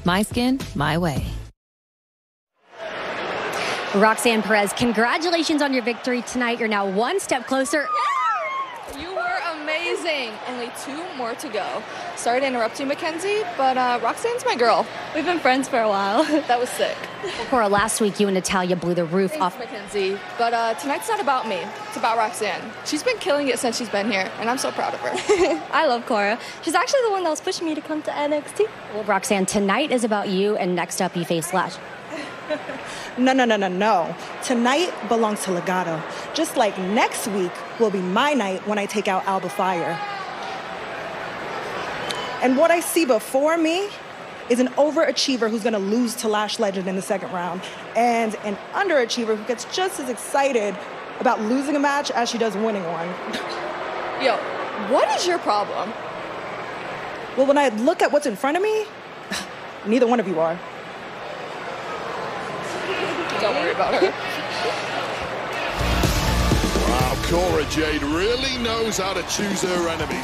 My skin, my way. Roxanne Perez, congratulations on your victory tonight. You're now one step closer. You were amazing. Only 2 more to go. Sorry to interrupt you, Mackenzie, but Roxanne's my girl. We've been friends for a while. That was sick. Well, Cora, last week you and Natalia blew the roof Thanks, off. Mackenzie. But tonight's not about me. It's about Roxanne. She's been killing it since she's been here, and I'm so proud of her. I love Cora. She's actually the one that was pushing me to come to NXT. Well, Roxanne, tonight is about you, and next up you face Slash. No. Tonight belongs to Legado. Just like next week will be my night when I take out Alba Fire. And what I see before me is an overachiever who's gonna lose to Lash Legend in the second round, and an underachiever who gets just as excited about losing a match as she does winning one. Yo, what is your problem? Well, when I look at what's in front of me, neither one of you are. Don't worry about her. Wow, Cora Jade really knows how to choose her enemy.